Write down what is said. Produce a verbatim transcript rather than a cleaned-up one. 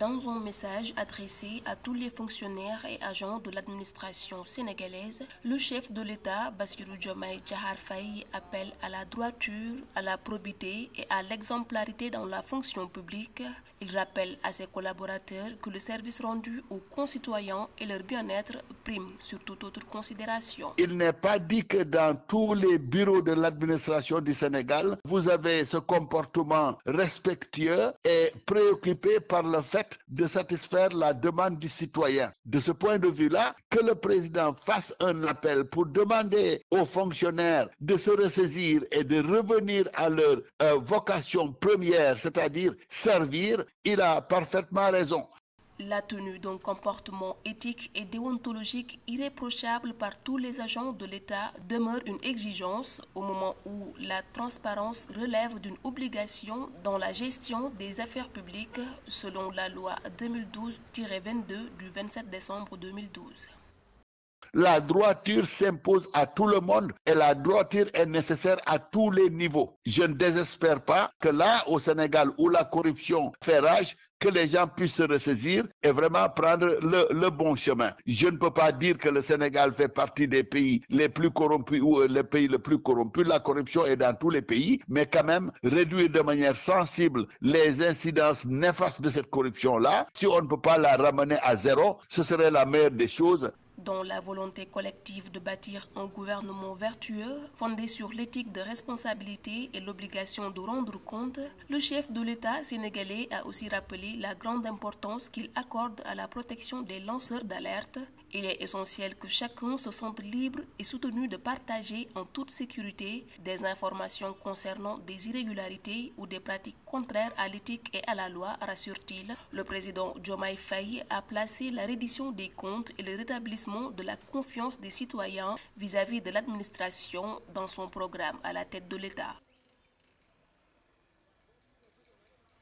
Dans un message adressé à tous les fonctionnaires et agents de l'administration sénégalaise, le chef de l'État, Bassirou Diomaye Diakhar Faye, appelle à la droiture, à la probité et à l'exemplarité dans la fonction publique. Il rappelle à ses collaborateurs que le service rendu aux concitoyens et leur bien-être prime sur toute autre considération. Il n'est pas dit que dans tous les bureaux de l'administration du Sénégal, vous avez ce comportement respectueux et préoccupé par le fait de satisfaire la demande du citoyen. De ce point de vue-là, que le président fasse un appel pour demander aux fonctionnaires de se ressaisir et de revenir à leur euh, vocation première, c'est-à-dire servir, il a parfaitement raison. La tenue d'un comportement éthique et déontologique irréprochable par tous les agents de l'État demeure une exigence au moment où la transparence relève d'une obligation dans la gestion des affaires publiques selon la loi deux mille douze tiret vingt-deux du vingt-sept décembre deux mille douze. La droiture s'impose à tout le monde et la droiture est nécessaire à tous les niveaux. Je ne désespère pas que là, au Sénégal, où la corruption fait rage, que les gens puissent se ressaisir et vraiment prendre le, le bon chemin. Je ne peux pas dire que le Sénégal fait partie des pays les plus corrompus ou les pays les plus corrompus. La corruption est dans tous les pays, mais quand même réduire de manière sensible les incidences néfastes de cette corruption-là, si on ne peut pas la ramener à zéro, ce serait la meilleure des choses. Dans la volonté collective de bâtir un gouvernement vertueux, fondé sur l'éthique de responsabilité et l'obligation de rendre compte, le chef de l'État sénégalais a aussi rappelé la grande importance qu'il accorde à la protection des lanceurs d'alerte. Il est essentiel que chacun se sente libre et soutenu de partager en toute sécurité des informations concernant des irrégularités ou des pratiques contraires à l'éthique et à la loi, rassure-t-il. Le président Diomaye Faye a placé la reddition des comptes et le rétablissement de la confiance des citoyens vis-à-vis de l'administration dans son programme à la tête de l'État.